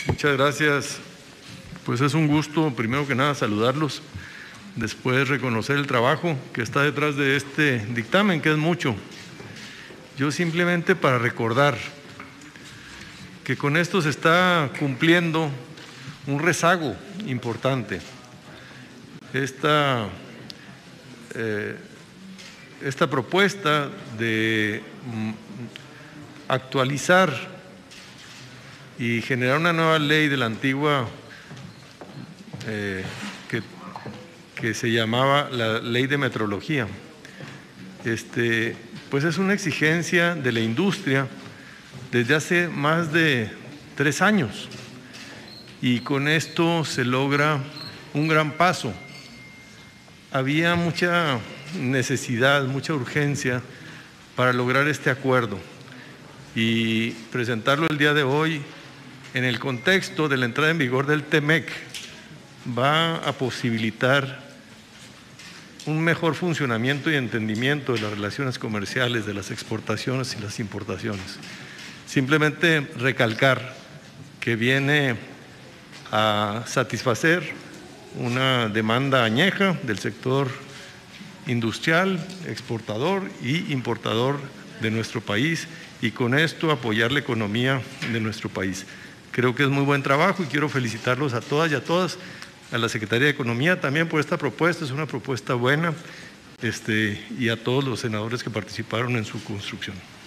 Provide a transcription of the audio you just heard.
Muchas gracias. Pues es un gusto, primero que nada, saludarlos, después reconocer el trabajo que está detrás de este dictamen, que es mucho. Yo simplemente para recordar que con esto se está cumpliendo un rezago importante. Esta propuesta de actualizar y generar una nueva ley de la antigua que se llamaba la Ley de Metrología, pues es una exigencia de la industria desde hace más de 3 años y con esto se logra un gran paso. Había mucha necesidad, mucha urgencia para lograr este acuerdo y presentarlo el día de hoy en el contexto de la entrada en vigor del TEMEC va a posibilitar un mejor funcionamiento y entendimiento de las relaciones comerciales, de las exportaciones y las importaciones. Simplemente recalcar que viene a satisfacer una demanda añeja del sector industrial, exportador y importador de nuestro país y con esto apoyar la economía de nuestro país. Creo que es muy buen trabajo y quiero felicitarlos a todas y a todas, a la Secretaría de Economía también por esta propuesta, es una propuesta buena, y a todos los senadores que participaron en su construcción.